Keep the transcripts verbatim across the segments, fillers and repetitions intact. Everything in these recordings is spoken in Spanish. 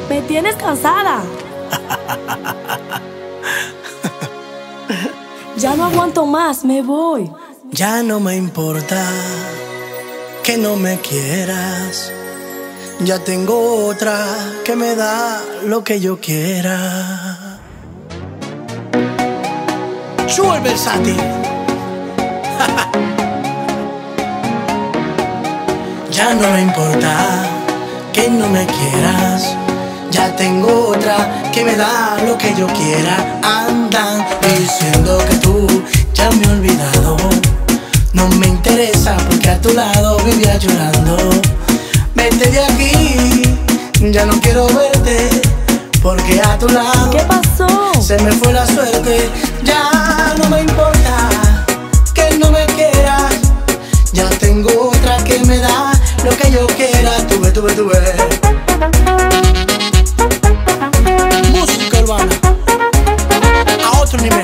Me tienes cansada. Ya no aguanto más, me voy. Ya no me importa que no me quieras. Ya tengo otra que me da lo que yo quiera. Chu el versátil. Ya no me importa que no me quieras. Ya tengo otra que me da lo que yo quiera. Andan diciendo que tú ya me has olvidado. No me interesa porque a tu lado vivía llorando. Vete de aquí, ya no quiero verte, porque a tu lado ¿Qué pasó? se me fue la suerte. Ya no me importa que no me quieras. Ya tengo otra que me da lo que yo quiera. Tuve, tuve, tuve. Música urbana a otro nivel.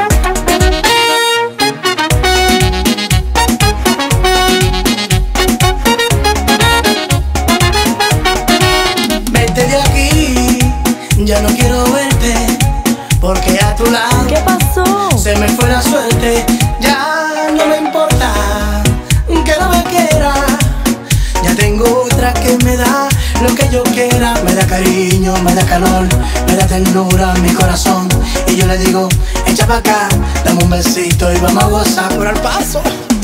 Vete de aquí, ya no quiero verte, porque a tu lado ¿Qué pasó? se me fue la suerte. Ya no me importa que no me quiera. Ya tengo otra que me da lo que yo quiera. Me da cariño, me da calor, me da ternura mi corazón. Y yo le digo, echa pa' acá, dame un besito y vamos a gozar por el paso.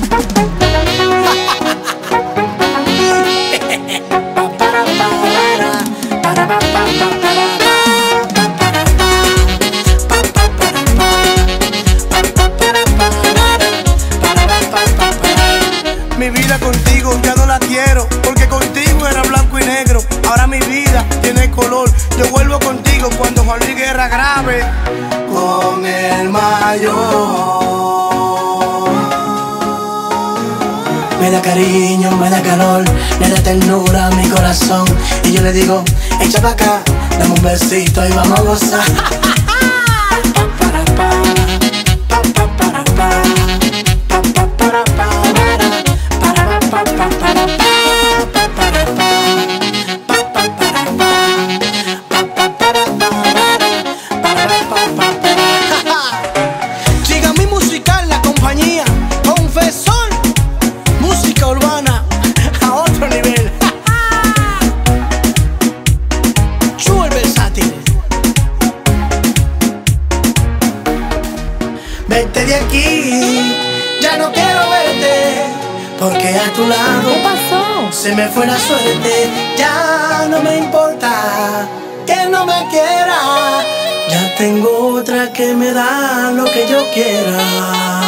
Mi vida contigo ya no la quiero, porque contigo era blanco y negro. Ahora mi vida tiene color. Yo vuelvo contigo cuando Juan Luis Guerra grave con el mayor. Me da cariño, me da calor, me da ternura a mi corazón. Y yo le digo, echa pa' acá, dame un besito y vamos a gozar. Chigami musical, la compañía Confesor, música urbana a otro nivel. Chu el versátil. Vete de aquí, ya no quiero verte, porque a tu lado ¿Qué pasó? se me fue la suerte. Ya no me importa que no me quiera. Ya tengo otra que me da lo que yo quiera.